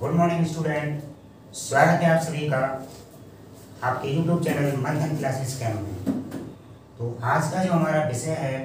Good morning student. स्वागत है आप सभी का आपके YouTube channel Manthan classes camp में। तो आज का जो हमारा विषय है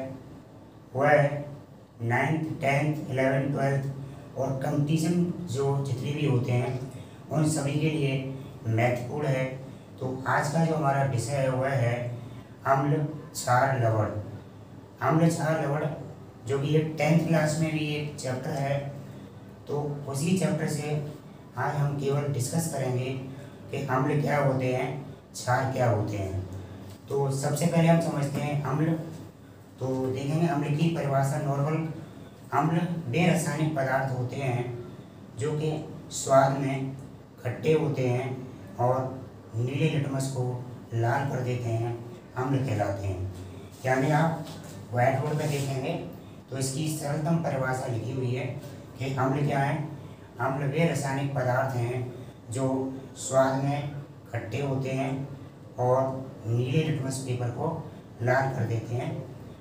वह है 9th 10th 11th 12th और कंपटीशन जो जितने भी होते हैं उन सभी के लिए महत्वपूर्ण है। तो आज का जो हमारा विषय है वह है अम्ल क्षार लवण। अम्ल क्षार लवण जो कि एक 10th क्लास में भी एक चैप्टर है। तो उसी चैप्टर से आज हम केवल डिस्कस करेंगे कि अम्ल क्या होते हैं, क्षार क्या होते हैं। तो सबसे पहले हम समझते हैं अम्ल। तो देखेंगे अम्ल की परिभाषा नॉर्मल। अम्ल वे रासायनिक पदार्थ होते हैं जो कि स्वाद में खट्टे होते हैं और नीले लिटमस को लाल कर देते हैं, अम्ल कहलाते हैं। यानी आप व्हाइट बोर्ड पर देखेंगे तो इसकी सरलतम परिभाषा लिखी हुई है कि अम्ल क्या है। अम्ल वे रासायनिक पदार्थ हैं जो स्वाद में खट्टे होते हैं और नीले लिटमस पेपर को लाल कर देते हैं।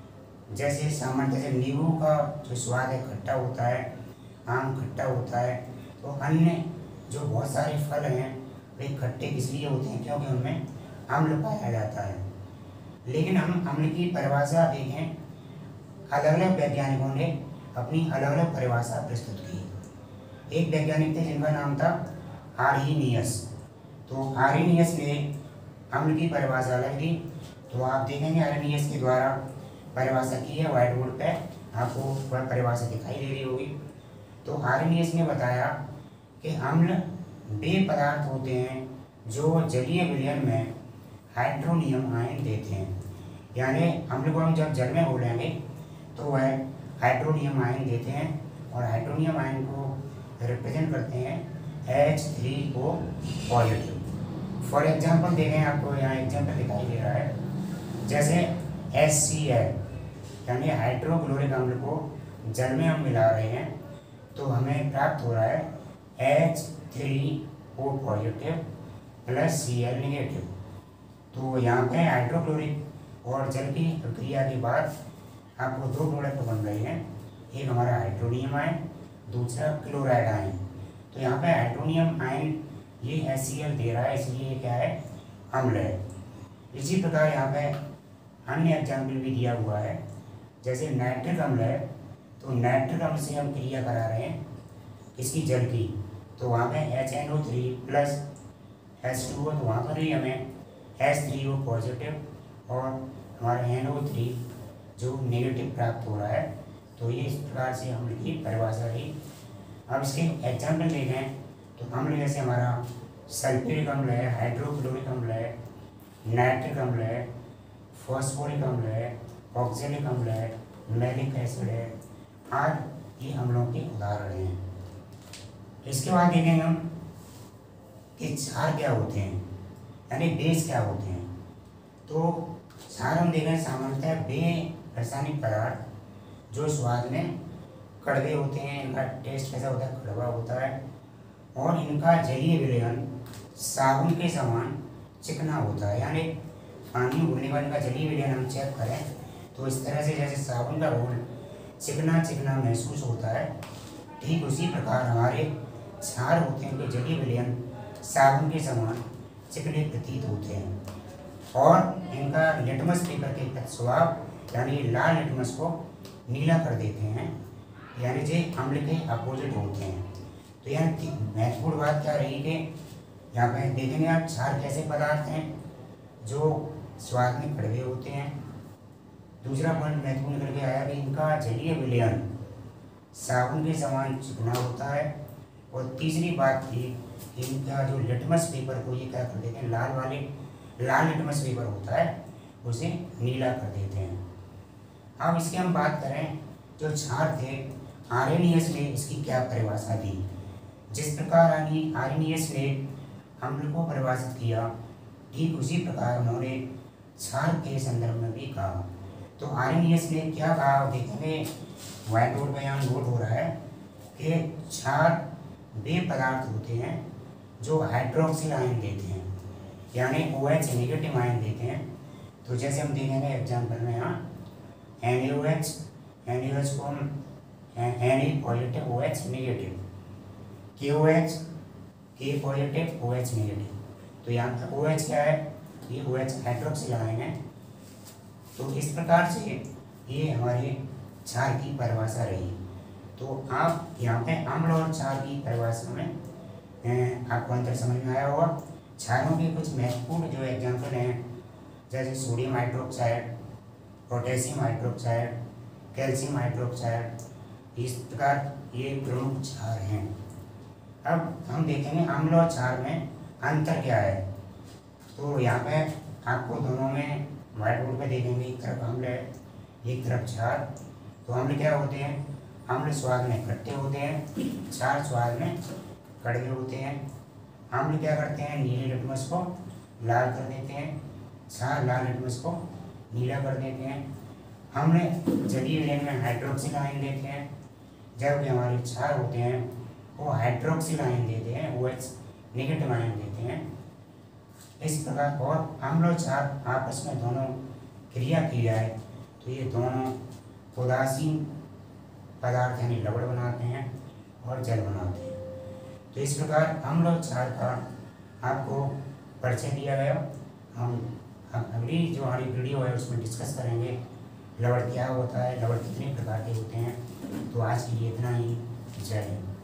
जैसे सामान्यतः जब नींबू का जो स्वाद है खट्टा होता है, आम खट्टा होता है, तो अन्य जो बहुत सारे फल हैं वे खट्टे इसलिए होते हैं क्योंकि उनमें अम्ल पाया जाता है। लेकिन हम अम्ल की परिभाषा देखें, अलग अलग वैज्ञानिकों ने अपनी अलग अलग परिभाषा प्रस्तुत की। एक वैज्ञानिक थे जिनका नाम था आर्हीनियस। तो आर्हीनियस ने अम्ल की परिभाषा अलग दी। तो आप देखेंगे आर्हीनियस के द्वारा परिभाषा की है, व्हाइट बोर्ड पे आपको वह परिभाषा दिखाई दे रही होगी। तो आर्हीनियस ने बताया कि अम्ल वे पदार्थ होते हैं जो जलीय विलयन में हाइड्रोनियम आयन देते हैं। यानी अम्ल को हम जब जल में घोलेंगे तो वह हाइड्रोनियम आयन देते हैं और हाइड्रोनियम आयन को रिप्रेजेंट करते हैं H3O पॉजिटिव। फॉर एग्जांपल देखें, आपको यहाँ एग्जांपल दिखाई दे रहा है। जैसे HCl यानी हाइड्रोक्लोरिक अम्ल को जल में हम मिला रहे हैं तो हमें प्राप्त हो रहा है H3O positive plus Cl negative. तो यहाँ पे हाइड्रोक्लोरिक और जल की प्रक्रिया के बाद आपको दो प्रोडक्ट बन रहे हैं, एक हमारा हाइड्रोनियम आयन, दूसरा क्लोराइड आयन। तो यहाँ पे हाइड्रोनियम आयन ये HCl दे रहा है, इसलिए ये क्या है, अम्ल है। इसी प्रकार यहाँ पे अन्य एग्जाम्पल भी दिया हुआ है। जैसे नाइट्रिक अम्ल है, तो नाइट्रिक अम्ल से हम क्रिया करा रहे हैं इसकी जल की, तो वहाँ पे HNO3 प्लस H2O, तो वहाँ पर भी हमें H3O पॉजिटिव और हमारा NO3 जो नेगेटिव प्राप्त हो रहा है। तो ये इस प्रकार से अम्ल की परिभाषा रही। अब इसके एग्जाम्पल देखें तो अम्ल जैसे हमारा सल्फ्यूरिक अम्ल है, हाइड्रोक्लोरिक अम्ल है, नाइट्रिक अम्ल है, फॉस्फोरिक अम्ल है, ऑक्जेलिक अम्ल है, मैलिक एसिड है, आदि ये अम्लों के उदाहरण हैं। इसके बाद देखेंगे हम कि क्षार क्या होते हैं, यानी बेस क्या होते हैं। तो क्षार हम देखें सामान्यतः वे रासायनिक पदार्थ जो स्वाद में कड़वे होते हैं, इनका टेस्ट कैसा होता है, कड़वा होता है और इनका जलीय विलयन साबुन के समान चिकना होता है। यानी पानी उबलने के बाद इनका जलीय विलयन हम चेक करें तो इस तरह से जैसे साबुन का घोल चिकना चिकना महसूस होता है, ठीक उसी प्रकार हमारे क्षार होते हैं, उनके जलीय विलयन साबुन के समान चिकने प्रतीत होते हैं और इनका लिटमस पेपर के स्वभाव यानी लाल लिटमस को नीला कर देते हैं, यानी जे अम्ल के अपोजिट होते हैं। तो यहाँ महत्वपूर्ण बात क्या रही कि यहाँ पे देखेंगे आप क्षार कैसे पदार्थ हैं जो स्वाद में कड़वे होते हैं। दूसरा पॉइंट महत्वपूर्ण करके आया कि इनका जलीय विलयन साबुन के समान चिकना होता है और तीसरी बात थी कि इनका जो लिटमस पेपर को ये क्या कर देते हैं, लाल लिटमस पेपर होता है उसे नीला कर देते हैं। अब इसकी हम बात करें, जो क्षार थे आर्हीनियस ने इसकी क्या परिभाषा दी। जिस प्रकार आर्हीनियस ने अम्ल को परिभाषित किया, ठीक उसी प्रकार उन्होंने क्षार के संदर्भ में भी कहा। तो आर्हीनियस ने क्या कहा देखेंगे, व्हाइट बोर्ड पर यहाँ नोट हो रहा है कि क्षार वे पदार्थ होते हैं जो हाइड्रोक्सिल आयन देते हैं, यानी OH नेगेटिव आयन देते हैं। तो जैसे हम देखेंगे एग्जाम्पल में यहाँ NaOH को हम Na positive OH negative, KOH के पॉजिटिव OH नेगेटिव। तो यहाँ पर OH क्या है, ये OH हाइड्रोक्सिल आयन है। तो इस प्रकार से ये हमारे क्षार की परिभाषा रही। तो आप यहाँ पे अम्ल और क्षार की परिभाषा में आपको अंतर समझ में आया होगा। क्षारों के कुछ महत्वपूर्ण जो एग्जाम्पल हैं, जैसे sodium hydroxide, potassium hydroxide, calcium hydroxide, इस प्रकार ये प्रमुख क्षार हैं। अब हम देखेंगे अम्ल और क्षार में अंतर क्या है। तो यहाँ पे आपको दोनों में व्हाइट बोर्ड पे देखेंगे, एक तरफ अम्ल है, एक तरफ क्षार। तो अम्ल क्या होते हैं, अम्ल स्वाद में खट्टे होते हैं, क्षार स्वाद में कड़वे होते हैं। अम्ल क्या करते हैं, नीले लिटमस को लाल कर देते हैं, क्षार लाल लिटमस को नीला कर देते हैं। अम्ल जलीय विलयन में हाइड्रोक्सिल आयन देते हैं, जबकि हमारे क्षार होते हैं वो हाइड्रोक्सिल आयन देते हैं, OH नेगेटिव आयन देते हैं। इस प्रकार और अम्ल और क्षार आपस में दोनों क्रिया की जाए तो ये दोनों उदासीन पदार्थ यानी लवण बनाते हैं और जल बनाते हैं। तो इस प्रकार अम्ल और क्षार का आपको परिचय दिया गया। हम अगली जो हमारी वीडियो है उसमें डिस्कस करेंगे लवण क्या होता है, लवण कितने प्रकार के होते हैं। तो आज के लिए इतना ही। जय हिंद।